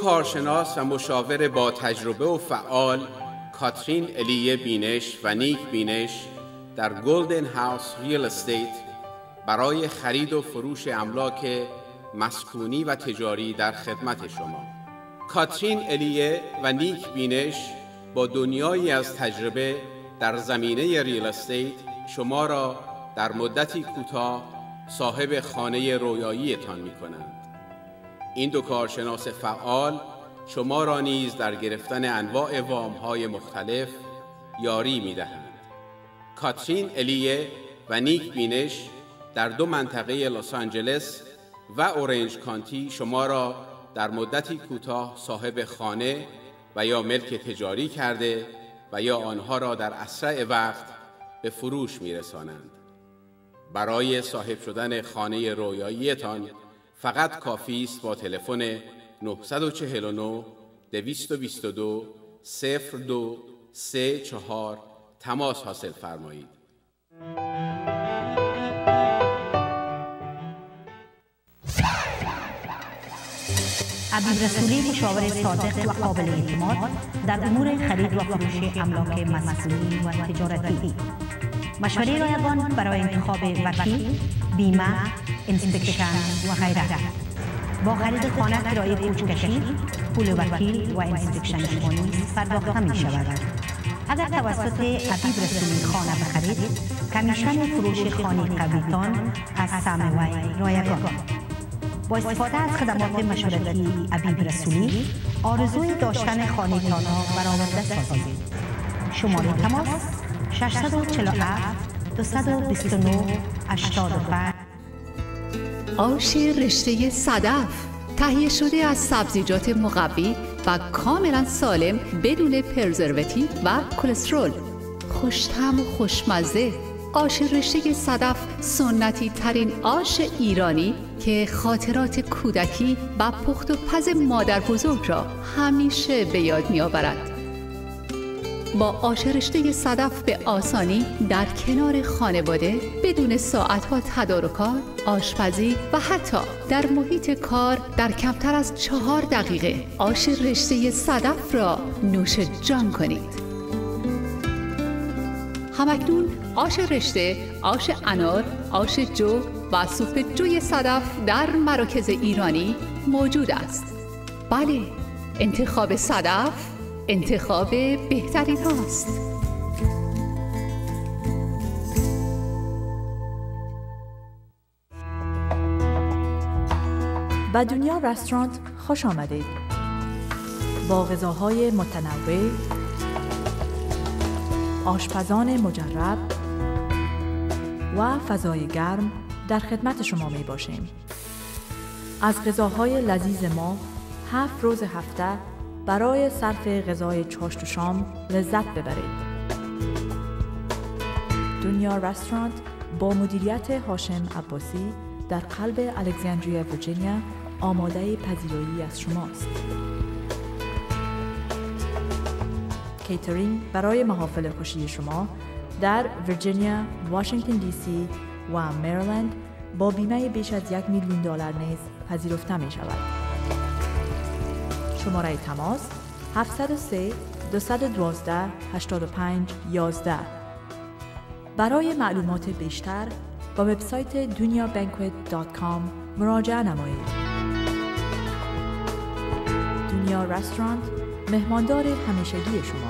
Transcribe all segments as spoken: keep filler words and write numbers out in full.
کارشناس و مشاور با تجربه و فعال، کاترین الیه بینش و نیک بینش در گلدن هاوس ریل استیت برای خرید و فروش املاک مسکونی و تجاری در خدمت شما. کاترین الیه و نیک بینش با دنیایی از تجربه در زمینه ریل استیت شما را در مدتی کوتاه صاحب خانه رویایی‌تان می‌کنند. این دو کارشناس فعال شما را نیز در گرفتن انواع وام‌های مختلف یاری می‌دهند. کاترین الیه و نیک بینش در دو منطقه لس آنجلس و اورنج کانتی شما را در مدتی کوتاه صاحب خانه و یا ملک تجاری کرده و یا آنها را در اسرع وقت به فروش می‌رسانند. برای صاحب شدن خانه رویایی‌تان فقط کافی است با تلفن نه چهار نه دویست و بیست و دو صفر دو سه چهار تماس حاصل فرمایید. عبیب رسولی، مشاور صادق و قابل اعتماد در امور خرید و فروش املاک مسکونی و تجارتی. مشوره رایگان برای انتخاب وکیل، بیمه، انسپکشن و غیره. با خرید خانه کرایه کوچ‌کشی، پول وکیل و انسپکشن شمانی پرداخته می شود. اگر توسط عبیب رسولی خانه بخرید، کمیشن فروش خانه قبلیتان از سهم وی رایگان. با استفاده از خدمات مشورتی عبیب رسولی، آرزوی داشتن خانه تان را برآورده سازید. شماره تماس شش چهار هفت دو دو نه هشتاد و پنج. آش رشته صدف تهیه شده از سبزیجات مقوی و کاملا سالم بدون پرزرواتیو و کلسترول. خوش‌طعم و خوشمزه. آش رشته صدف سنتی ترین آش ایرانی که خاطرات کودکی و پخت و پز مادر بزرگ را همیشه به یاد می آورد. با آش رشته صدف به آسانی در کنار خانواده بدون ساعتها تدارکات، آشپزی و حتی در محیط کار در کمتر از چهار دقیقه آش رشته صدف را نوش جان کنید. همکنون آش رشته، آش انار، آش جو و سوپ جوی صدف در مراکز ایرانی موجود است. بله، انتخاب صدف انتخاب بهترین هاست. به دنیا رستوران خوش آمدید. با غذاهای متنوع، آشپزان مجرب و فضای گرم در خدمت شما می باشیم. از غذاهای لذیذ ما هفت روز هفته برای صرف غذای چاشت و شام لذت ببرید. دنیا رستوران با مدیریت هاشم عباسی در قلب الکساندریا ویرجینیا آماده پذیرایی از شماست. کیترینگ برای محافل خوشی شما در ویرجینیا، واشنگتن دی سی و مریلند با بیمه بیش از یک میلیون دلار نیز پذیرفته می شود. شماره تماس هفت صفر سه دو یک دو هشت پنج یک یک. برای معلومات بیشتر با وبسایت دنیا بانکوت دات کام مراجعه نمایید. دنیا رستوران، مهماندار همیشگی شما.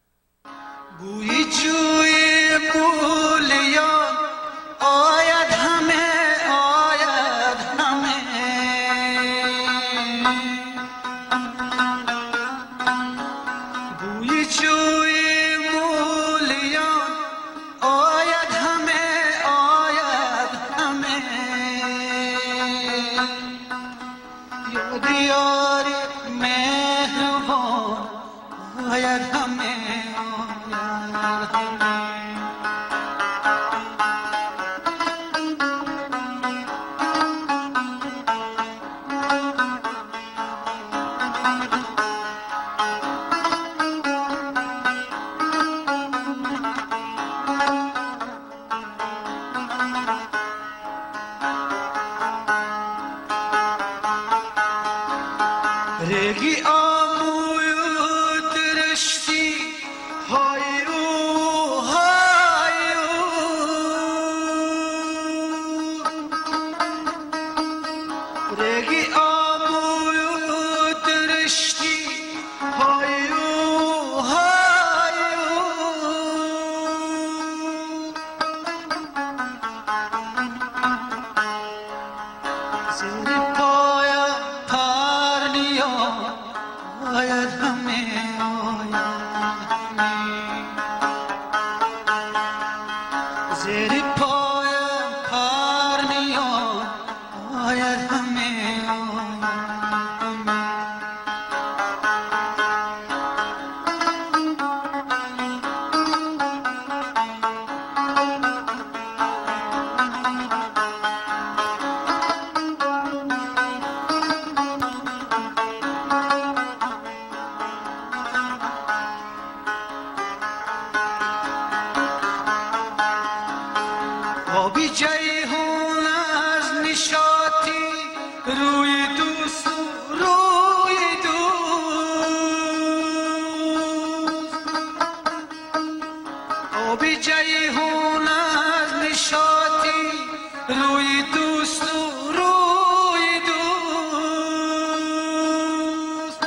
بوی جوی مولیان آید هم رگی آموی درشتی هایو هایو رگی آموی درشتی هایو هایو زیر پایا پرنیا آید همه زیر پایم پرنیا آید همه آبی جیهون از نشاطی روی دوست روی دوست آبی جیهون از نشاطی روی دوست روی دوست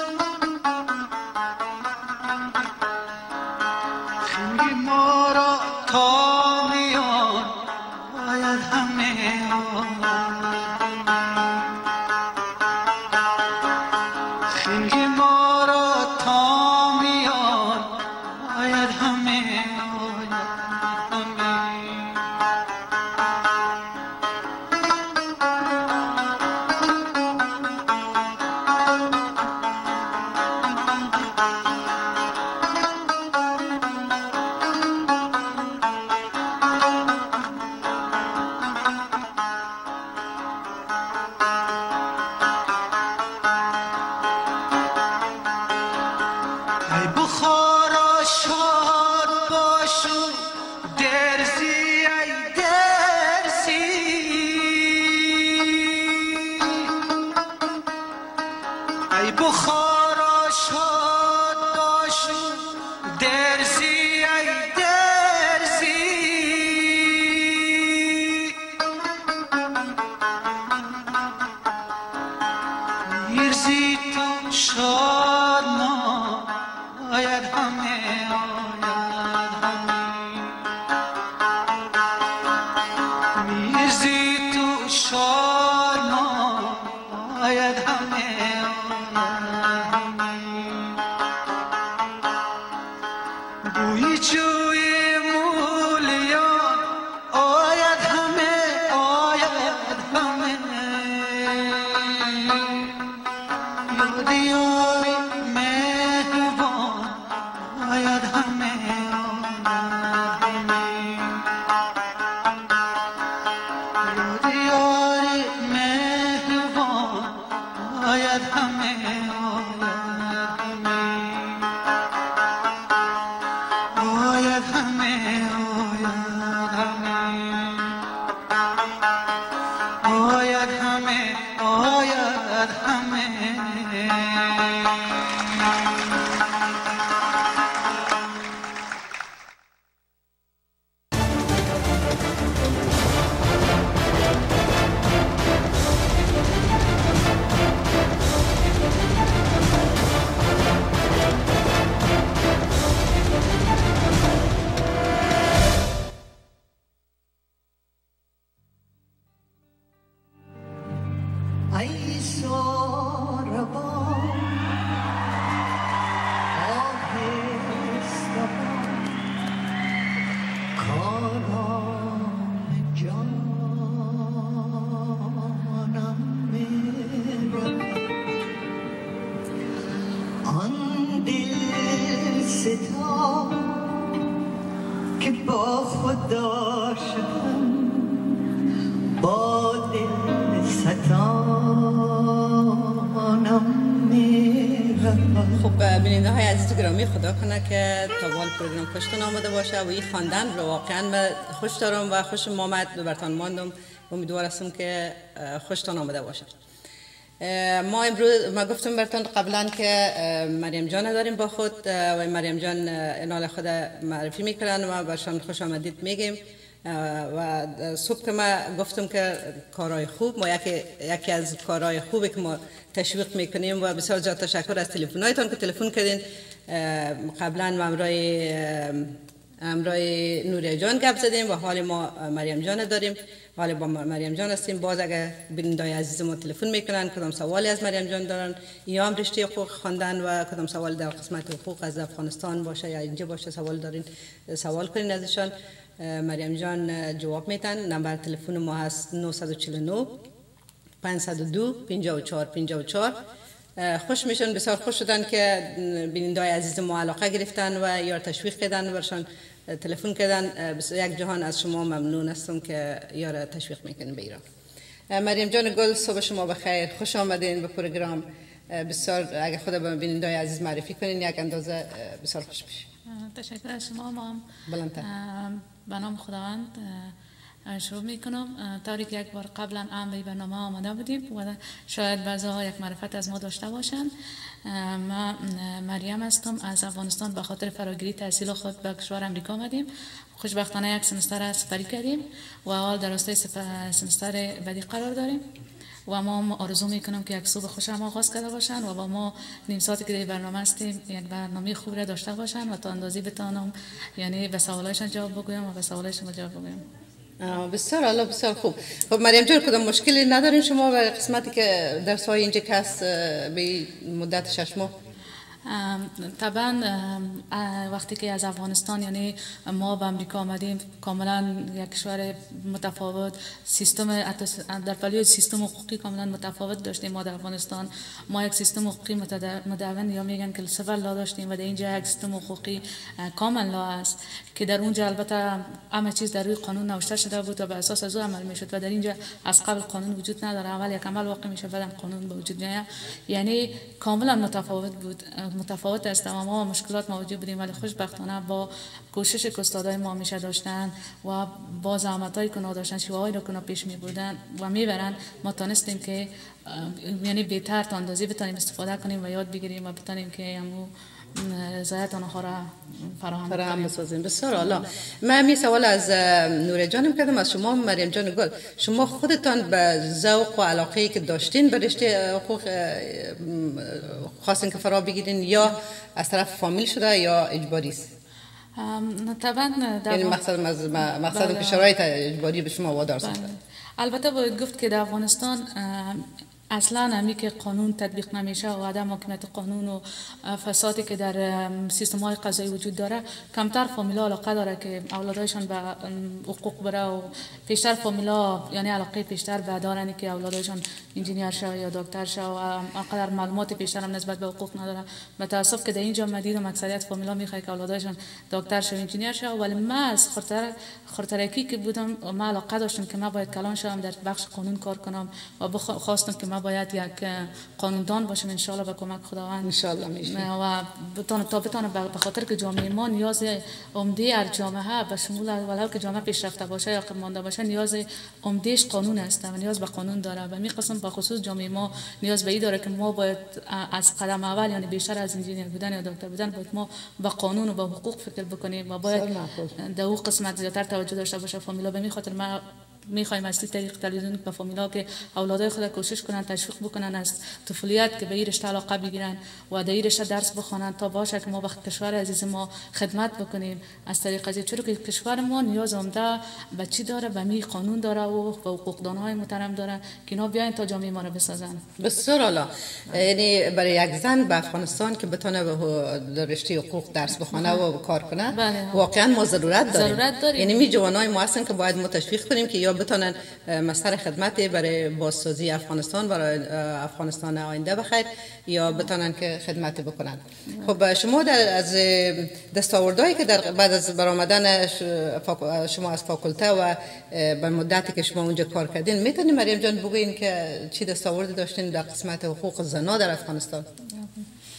خیلی ما را تا میان آید همه خیلی ما را تا میان آید همه ای بخارا شاد باشو درزی ای درزی ای بخارا شاد باشو درزی ای درزی میرزی تو شاد ما آید همه آید همه میرزی تو شاد ما آید همه آید همه بوی جوی مولیان آید همه آید همه یاد یاری مهربان آید همه یاد یاری مهربان آید همه آید همه آید همه آید همه ای ساربان آهسته کارام جانم میرود آن دل ستا که با خدا شدم با دل ستانم میرود. خب بیننده های عزیز و گرامی، خدا کنه که تا بال پروگرام خوشتون آمده باشه و این خواندن رو واقعا من خوش دارم و خوشم آمد و برتان ماندم. امیدوار هستم که خوشتون آمده باشه. ما امروز ما گفتم براتون قبلا که مریم جان داریم با خود و مریم جان اینال خود معرفی میکنن و برشان خوش آمدید میگیم و صبح که ما گفتم که کارهای خوب ما یکی یکی از کارهای خوبی که ما تشویق میکنیم و بسیار زیاد تشکر از تلفن‌هایتون که تلفن کردین. قبلا ما امرای امرای نوریه جان گپ زدیم و حال ما مریم جان داریم، حال با مریم جان هستیم. باز اگه بینندای عزیز ما تلفن میکنن کدام سوالی از مریم جان دارن یا هم رشته حقوق خواندن و کدام سوال در قسمت حقوق از افغانستان باشه یا اینجا باشه سوال دارین سوال کنین ازشان، مریم جان جواب میتن. نمبر تلفن ما هست نه چهار نه پانصد و دو پنجاه و چهار پنجاه و چهار. خوش میشن، بسیار خوش شدن که بینندای عزیز ما علاقه گرفتن و یا تشویق کردن برشان تلفن کردن. یک جهان از شما ممنون هستم که یار تشویق میکنین به ایران. مریم جان گل صبح شما بخیر، خوش آمدین به پروگرام. بسیار اگه خود به بینندای عزیز معرفی کنین یک اندازه بسیار خوش میشه. تشکر از شما. ما بلندتر به نام خداوند شروع میکنم. طوری که یک بار قبلا هم به برنامه آمده بودیم و شاید بعضی‌ها یک معرفت از ما داشته باشند. ما مریم هستم، از افغانستان به خاطر فراگیری تحصیل خود به کشور امریکا آمدیم. خوشبختانه یک سمستر سپری کردیم و حال در راستای سمستر بعدی قرار داریم و ما آرزو میکنم که یک صبح خوش هم آغاز کرده باشن و با ما نیم ساعتی که در برنامه هستیم یک برنامه خوب را داشته باشن و تا اندازی بتونم یعنی به سوالایشان جواب بگویم و به سوالایشان جواب بگویم. بسیار عالی، بسیار خوب. خب مریم جان کدام مشکلی ندارین شما و قسمتی که درس‌های اینجا که هست به مدت شش ماه؟ طبعا وقتی که از افغانستان یعنی ما به امریکا آمدیم کاملا یک کشور متفاوت، سیستم در پلیو سیستم حقوقی کاملا متفاوت داشتیم. ما در افغانستان ما یک سیستم حقوقی مدون یا میگن که سیول لا داشتیم و در اینجا یک سیستم حقوقی کامل لا است که در اونجا البته همه چیز در روی قانون نوشته شده بود و به اساس از او عمل میشد و در اینجا از قبل قانون وجود نداره، اول یک عمل واقع میشه بعد قانون به وجود میاد، یعنی کاملا متفاوت بود. متفاوت است و ما مشکلات مواجه بودیم ولی خوشبختانه با کوشش که استادای ما میشه داشتن و با زحمتایی که داشتن شیوهایی رو که پیش می بردن و میبرن ما تونستیم که یعنی بهتر تا اندازی بتونیم استفاده کنیم و یاد بگیریم و بتونیم که همو رضایت آنها را فراهم فراهم بسازیم. بسیار عالی. من می سوال از نوره جانم کردم از شما مریم جان گل، شما خودتان به ذوق و علاقه‌ای که داشتین به رشته حقوق خواستین که فرا بگیرین یا از طرف فامیل شده یا اجباری است؟ طبعا یعنی مقصد مقصد که شرایط اجباری به شما وادار ساخته. البته باید گفت که در افغانستان اصلا همی که قانون تطبیق نمیشه و عدم حاکمیت قانون و فسادی که در سیستم های قضایی وجود داره، کمتر فامیلا علاقه داره که اولادایشان به حقوق بره و پیشتر فامیلا یعنی علاقه پیشتر به دارن که اولادایشان انجینیر شه یا دکتر شه و اقدر معلومات بیشتر هم نسبت به حقوق نداره. متاسف که در اینجا مدیدم اکثریت فامیلا میخواد که اولادایشان دکتر شه و انجینیر شه، ولی من از خاطر خاطرکی که بودم ما علاقه داشتم که من باید کلان شم در بخش قانون کار کنم و خواستم که من باید یک قانوندان باشم ان شاء الله به کمک خداوند ان شاء الله میشه و بتونم تا بتونم به خاطر که جامعه ما نیاز عمده هر جامعه به شمول ولو که جامعه پیشرفته باشه یا مانده باشه نیاز عمدهش قانون است و نیاز به قانون داره و می قسم به خصوص جامعه ما نیاز به این داره که ما باید از قدم اول یعنی بیشتر از انجینیر بودن یا دکتر بودن باید ما به قانون و به حقوق فکر بکنیم و باید در اون قسمت زیادتر توجه داشته باشه فامیلا. به می خاطر ما میخوایم از طریق تلویزیون به فامیلا که اولادای خود کوشش کنن تشویق بکنن از طفولیت که به این رشته علاقه بگیرن و در این رشته درس بخونن تا باشه که ما به کشور عزیز ما خدمت بکنیم از طریق از چون که کشور ما نیاز عمده به چی داره، به می قانون داره و به حقوقدانهای محترم داره که اینا بیاین تا جامعه ما رو بسازن. بسیار عالی. یعنی برای یک زن به افغانستان که بتونه در رشته حقوق درس بخونه و کار کنه واقعا ما ضرورت داریم. ضرورت داریم. یعنی می جوانای ما هستن که باید ما تشویق کنیم که یا بتونن مستر خدمت برای بازسازی افغانستان برای افغانستان آینده بخیر یا بتونن که خدمت بکنن. خب شما در از دستاوردهایی که در بعد از برآمدن شما از فاکولته و به مدتی که شما اونجا کار کردین میتونید مریم جان بگوین که چی دستاوردی داشتین در قسمت حقوق زنا در افغانستان؟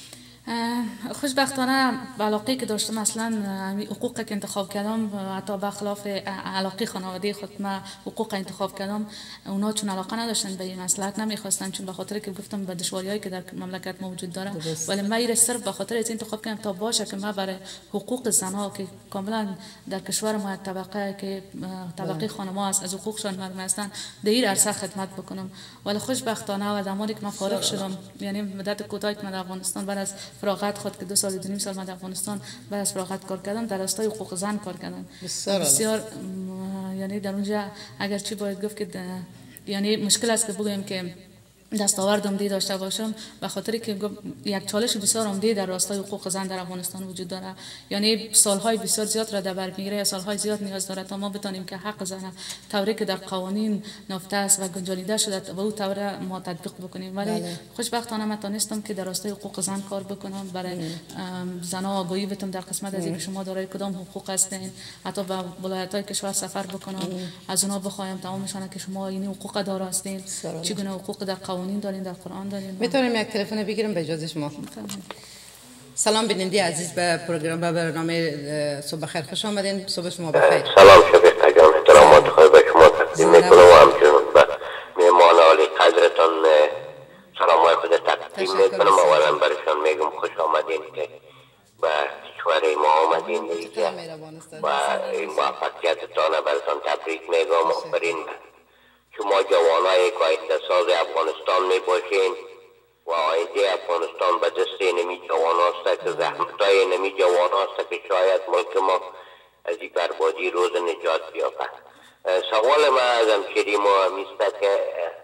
خوشبختانه علاقه که داشتم اصلا حقوق که انتخاب کردم حتی بخلاف علاقه خانواده خود ما حقوق انتخاب کردم اونا چون علاقه نداشتن به این مسئله نمیخواستن چون به خاطر که گفتم به دشواریایی که در مملکت موجود داره ولی من این صرف به خاطر از انتخاب کردم تا باشه که ما برای حقوق زنها که کاملا در کشور ما طبقه که طبقه خانم است از حقوقشان محروم هستن در این عرصه خدمت بکنم ولی خوشبختانه و زمانی که من فارغ شدم یعنی مدت کوتاهی که من در افغانستان بعد از فراغت خود که دو سال و نیم سال من در افغانستان بعد از فراغت کار کردم در راستای حقوق زن کار کردم بسیار, بسیار یعنی در اونجا اگر چی باید گفت که یعنی مشکل است که بگویم که دستاورد عمده داشته باشم به خاطر که یک چالش بسیار عمده در راستای حقوق زن در افغانستان وجود داره یعنی سالهای بسیار زیاد را در بر میگیره یا سالهای زیاد نیاز داره تا ما بتونیم که حق زن طوری که در قوانین نهفته است و گنجانیده شده و او طور ما تطبیق بکنیم ولی بله. خوشبختانه من تونستم که در راستای حقوق زن کار بکنم برای زنها آگاهی بدم در قسمت از اینکه شما دارای کدام حقوق هستین حتی به ولایت‌های کشور سفر بکنم از اونها بخوایم تمامشان که شما این حقوق دار هستین چگونه حقوق در قوانین دارین در قرآن دارین میتونیم یک تلفن بگیرم به اجازه شما سلام بیننده عزیز به پروگرام به برنامه صبح بخیر خوش آمدین صبح شما بخیر سلام شفیق جان احترامات خواهی به شما تقدیم میکنم و همچنین به مهمان عالی قدرتان سلامای خود تقدیم میکنم اولا برشان میگم خوش آمدین که به کشور ما آمدین و این موفقیتتان براتان تبریک میگم آفرین شما جوانای که آینده ساز افغانستان می باشین و آینده افغانستان به دست نمی جوان هسته که زحمتای نمی جوان هسته که شاید ملک ما از این بربادی روز نجات بیابد. سوال ما از همشیری ما همیسته که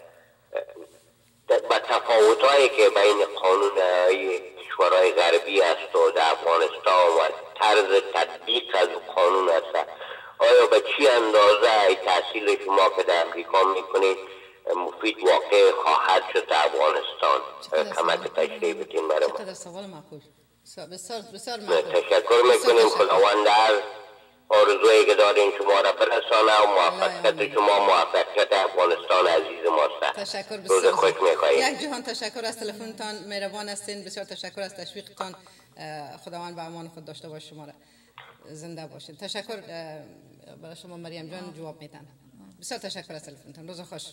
به تفاوتایی که بین قانون کشورهای غربی است و در افغانستان و طرز تطبیق از قانون است آیا به چی اندازه تحصیل شما که در امریکا میکنید مفید واقع خواهد شد در افغانستان کمک تشریح بدین برای ما سوال معقول بسیار بسیار تشکر میکنیم خداوند هر آرزویی که دارین شما را برسانه و موفقیت شما موفقیت افغانستان عزیز ماست تشکر بسیار روز خوش میخواهیم یک جهان تشکر از تلفنتان مهربان هستین بسیار تشکر از تشویقتان خداوند به امان خود داشته باشه شما را زنده باشین تشکر برای شما مریم جان جواب میدن بسیار تشکر از تلفنتان روز خوش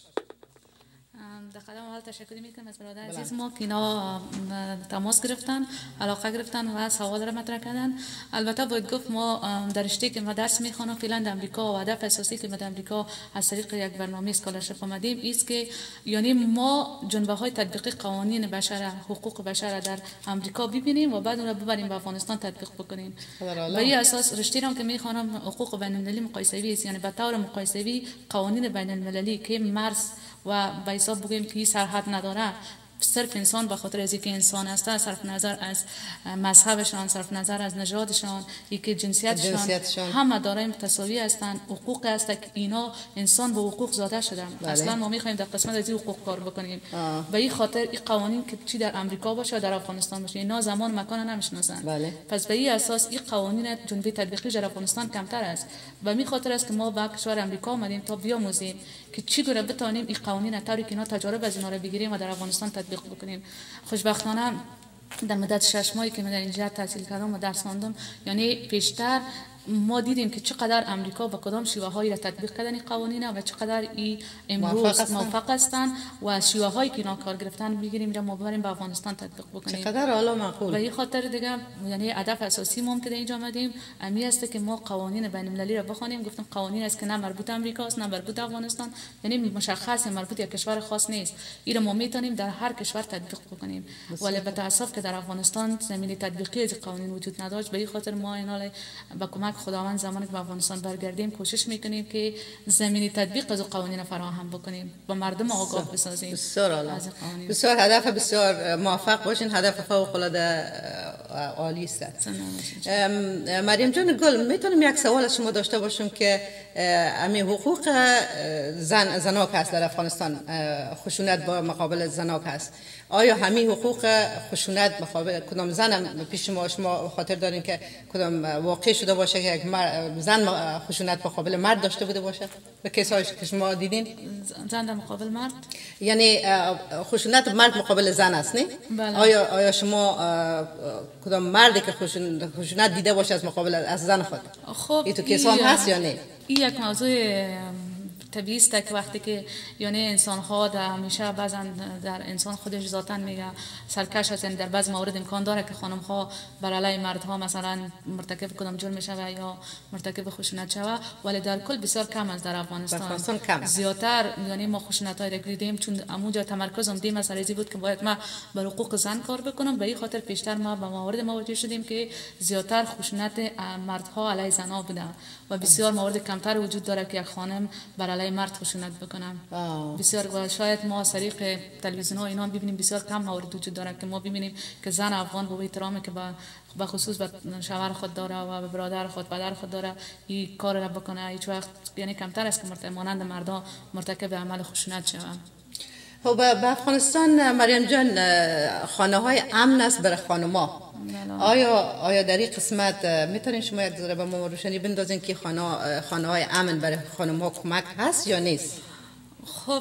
در قدم اول تشکر میکنم از برادر عزیز ما که اینا تماس گرفتن علاقه گرفتن و سوال را مطرح کردن البته باید گفت ما در رشته که ما درس میخوانم فعلا در امریکا و هدف اساسی که ما در امریکا از طریق یک برنامه اسکالرشیپ آمدیم است که یعنی ما جنبه های تطبیقی قوانین بشر حقوق بشر در امریکا ببینیم و بعد اون را ببریم به افغانستان تطبیق بکنیم و این اساس رشته را که میخوانم حقوق بین المللی مقایسوی است یعنی به طور مقایسوی قوانین بین المللی که مرز و به حساب بگوییم که این سرحد نداره صرف انسان به خاطر از اینکه انسان است صرف نظر از مذهبشان صرف نظر از نژادشان اینکه جنسیتشان, جنسیتشان همه دارای متساوی هستند حقوق است که اینا انسان به حقوق زاده شدن بله. اصلا ما میخوایم در قسمت از این حقوق کار بکنیم و این خاطر این قوانین که چی در امریکا باشه در افغانستان باشه اینا زمان مکان نمیشناسن بله. پس به این اساس این قوانین جنبه تطبیقی در افغانستان کمتر است و می خاطر است که ما به کشور امریکا آمدیم تا بیاموزیم که چگونه بتونیم این قوانین طوری که اینا تجارب از اینا رو بگیریم و در افغانستان تطبیق بکنیم خوشبختانه در مدت شش ماهی که من در اینجا تحصیل کردم و درس خواندم یعنی پیشتر ما دیدیم که چقدر امریکا با کدام شیوه هایی را تطبیق کردن قوانین و چقدر این امروز موفق هستند و شیوه هایی که اینا کار گرفتن بگیریم را ما ببریم به افغانستان تطبیق بکنیم چقدر حالا معقول و این خاطر دیگه یعنی هدف اساسی ما که در اینجا آمدیم امی است که ما قوانین بین المللی را بخوانیم گفتم قوانین است که نه مربوط امریکا است نه مربوط افغانستان یعنی مشخص مربوط یک کشور خاص نیست این را ما میتونیم در هر کشور تطبیق بکنیم ولی به تاسف که در افغانستان زمینه تطبیقی از قوانین وجود نداشت به این خاطر ما اینا با کمک خداوند زمانی که به افغانستان برگردیم کوشش میکنیم که زمینی تطبیق از قوانین فراهم بکنیم با مردم آگاه بسازیم بسیار عالی بسیار هدف بسیار موفق باشین هدف فوق العاده عالی است مریم جان گل میتونم یک سوال از شما داشته باشم که امی حقوق زن زناک است در افغانستان خشونت با مقابل زناک است آیا همین حقوق خشونت مقابل کدام زن پیش ما شما خاطر دارین که کدام واقع شده باشه که یک زن خشونت مقابل مرد داشته بوده باشه به کیسایی که شما دیدین؟ زن در مقابل مرد؟ یعنی خشونت مرد مقابل زن است نه؟ بله. آیا آیا شما کدام مردی که خشونت دیده باشه از مقابل از زن خود؟ خب این تو کیسان هست یا نه؟ این یک موضوع طبیعی است که وقتی که یعنی انسان ها در همیشه بعضا در انسان خودش ذاتاً میگه سرکش هست، یعنی در بعض موارد امکان داره که خانم ها بر علیه مردها مثلا مرتکب کدام جرم شوه یا مرتکب خشونت شوه، ولی در کل بسیار کم است در افغانستان. افغانستان کم زیاتر یعنی ما خشونت های دیدیم چون اموجا تمرکزم دی مسئله ای بود که باید ما بر حقوق زن کار بکنم، به این خاطر پیشتر ما به موارد مواجه شدیم که زیاتر خشونت مردها علیه زنها بوده و بسیار موارد کمتر وجود داره که یک خانم بر علیه مرد خشونت بکنم. بسیار و شاید ما از طریق تلویزیون ها اینا ببینیم بسیار کم موارد وجود داره که ما ببینیم که زن افغان با احترامی که به خصوص به شوهر خود داره و به برادر خود پدر خود داره این کار را بکنه. هیچ وقت یعنی کمتر است که مانند مردا مرتکب عمل خشونت شوند. خب به افغانستان مریم جان خانه های امن است برای خانم‌ها. آیا آیا در این قسمت میتونین شما یک ذره به ما روشنی بندازین که خانه خانه های امن برای خانم‌ها کمک هست یا نیست؟ خب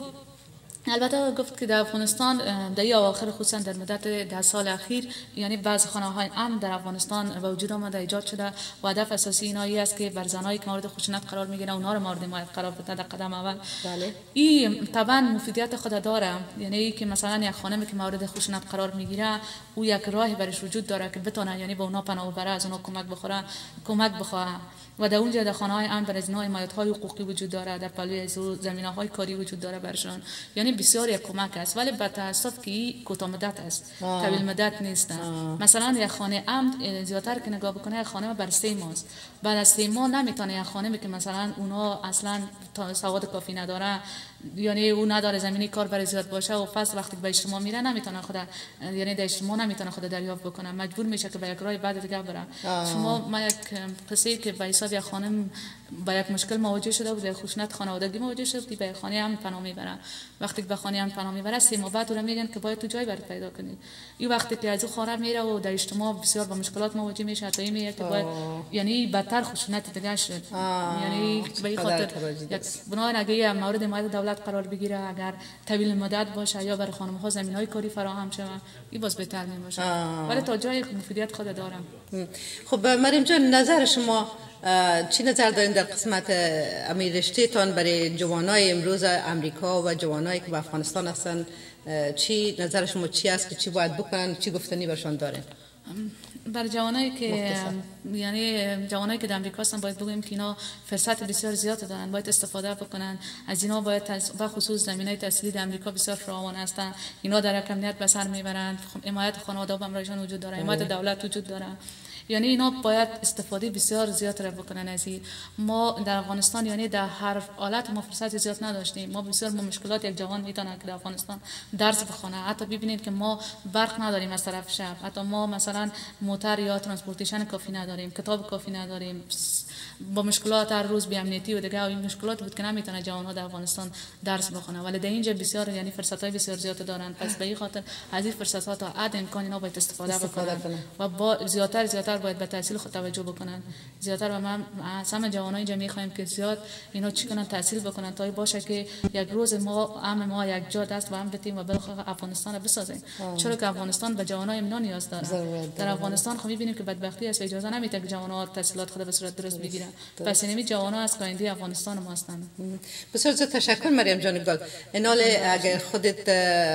البته گفت که در افغانستان در اواخر خصوصا در مدت ده سال اخیر یعنی بعض خانه های امن در افغانستان وجود آمده، ایجاد شده و هدف اساسی اینایی است که بر زنایی که مورد خشونت قرار میگیرن اونها رو مورد حمایت قرار بده در قدم اول. بله. این طبعا مفیدیت خود داره، یعنی ای که مثلا یک خانمی که مورد خشونت قرار میگیره او یک راهی برش وجود داره که بتونه یعنی به اونها پناه ببره، از اونها کمک بخوره کمک بخواه و در اونجا در خانه‌های امن برای زنها حمایت‌های حقوقی وجود داره، در پلوی زمینه‌های کاری وجود داره برشان، یعنی بسیار یک کمک است، ولی به تاسف که این کوتاه مدت است، طویل مدت نیست. مثلا یک خانه امن زیاتر که نگاه بکنه یک خانه بر سه ماست، بعد از سه ماه نمیتونه یک خانه که مثلا اونها اصلا سواد کافی نداره یعنی او نداره زمینی کار برای زیاد باشه و پس وقتی به اجتماع میره نمیتونه خود یعنی در اجتماع نمیتونه خود دریافت بکنه، مجبور میشه که به یک راه بعد دیگه بره. شما ما یک قصه که به حساب یک خانم با یک مشکل مواجه شده بود، خشونت خانوادگی مواجه شده بود، به خانه امن پناه میبره. وقتی به خانه امن پناه میبره سه ماه بعد رو میگن که باید تو جای برات پیدا کنید. این وقتی که از او خانه میره و در اجتماع بسیار با مشکلات مواجه میشه، تا میگه که باید یعنی بدتر خشونت دیگه شد. یعنی به این خاطر بنابراین اگه مورد حمایت دولت قرار بگیره، اگر طویل مدت باشه یا برای خانم ها زمینهای کاری فراهم شود، این باز بهتر میشه. ولی تا جای مفیدیت خود دارم. خب مریم جان نظر شما چی نظر دارین در قسمت امیر رشته تان برای جوانای امروز امریکا و جوانایی که به افغانستان هستن؟ چی نظر شما چی است که چی باید بکنن، چی گفتنی برشان دارین؟ بر جوانایی که مختصر. یعنی جوانایی که در امریکا هستن باید بگویم که اینا فرصت بسیار زیاد دارن، باید استفاده بکنن از اینا، باید و خصوص زمینه تحصیلی در امریکا بسیار فراوان هستن، اینا در کمیت به سر میبرن، حمایت خانواده هم برایشان وجود داره، حمایت دولت وجود داره، یعنی اینا باید استفاده بسیار زیاد را بکنن از این. ما در افغانستان یعنی در هر حالت ما فرصت زیاد نداشتیم، ما بسیار با مشکلات یک جوان میتونه که در افغانستان درس بخونه، حتی ببینید که ما برق نداریم از طرف شب، حتی ما مثلا موتور یا ترانسپورتیشن کافی نداریم، کتاب کافی نداریم، با مشکلات هر روز بی امنیتی و دیگه این مشکلات بود که نمیتونه جوان‌ها در افغانستان درس بخونه، ولی در اینجا بسیار یعنی فرصت‌های بسیار زیاد دارن. پس به این خاطر از این فرصت‌ها تا حد امکان اینا باید استفاده, استفاده بکنن و با زیادتر زیادتر باید به تحصیل خود توجه بکنن. زیادتر و ما همه جوانای اینجا می‌خوایم که زیاد اینا چی کنن، تحصیل بکنن تا باشه که یک روز ما هم ما یک جا دست و هم بتیم و بالاخره افغانستان رو بسازیم. چرا که افغانستان به جوانای اینا نیاز داره. در افغانستان خب می‌بینیم که بدبختی است، اجازه نمیده که جوان‌ها تحصیلات خود به صورت درست بگیرن. پس اینمی جوان‌ها از آینده افغانستان ما هستند. بسیار زیاد تشکر مریم جان گل. اینال اگر خودت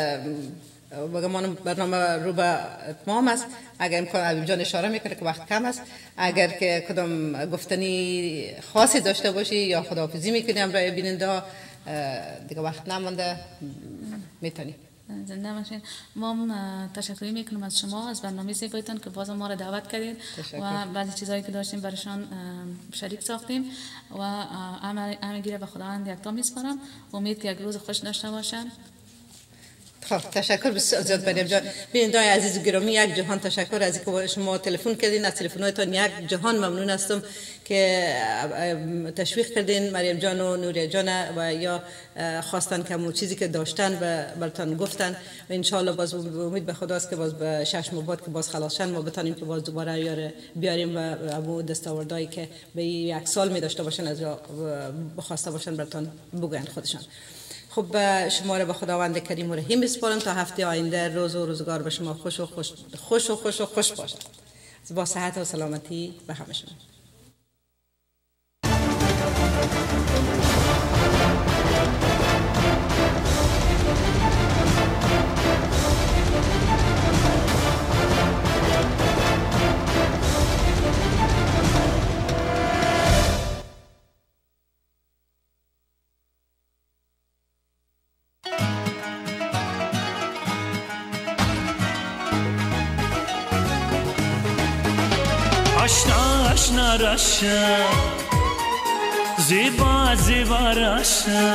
بگمان برنامه رو به اتمام است، اگر امکان حبیب جان اشاره میکنه که وقت کم است، اگر که کدام گفتنی خاصی داشته باشی یا خداحافظی میکنی برای بیننده دیگه وقت نمانده میتونی. زنده باشین. ما تشکر میکنم از شما، از برنامه زیبایتان که باز ما را دعوت کردید و بعضی چیزایی که داشتیم برشان شریک ساختیم و همه گیره به خداوند یکتا میسپارم. امید که یک روز خوش داشته باشن. خب تشکر بسیار زیاد مریم جان. بینندگان عزیز گرامی، یک جهان تشکر از اینکه شما تلفن کردین. از تلفن‌هایتان یک جهان ممنون هستم که تشویق کردین مریم جان و نوریا جان و یا خواستن که مو چیزی که داشتن براتون گفتن و ان شاء الله باز امید به خداست که باز به شش ماه بعد که باز خلاص شن ما بتونیم که باز دوباره یار بیاریم و ابو دستاوردایی که به یک سال می داشته باشن از بخواسته باشن براتون بگن خودشان. خب شما را به خداوند کریم و رحیم بسپارم تا هفته آینده روز و روزگار به شما خوش و خوش خوش و خوش و خوش باشد. با صحت و سلامتی به همه شما. آشنا آشنا راشا زیبا زیبا راشا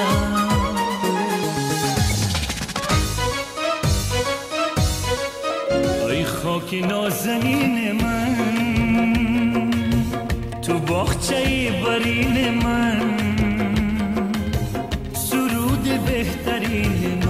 ای خاکی نازنین من تو باغچه برین من سرود بهترین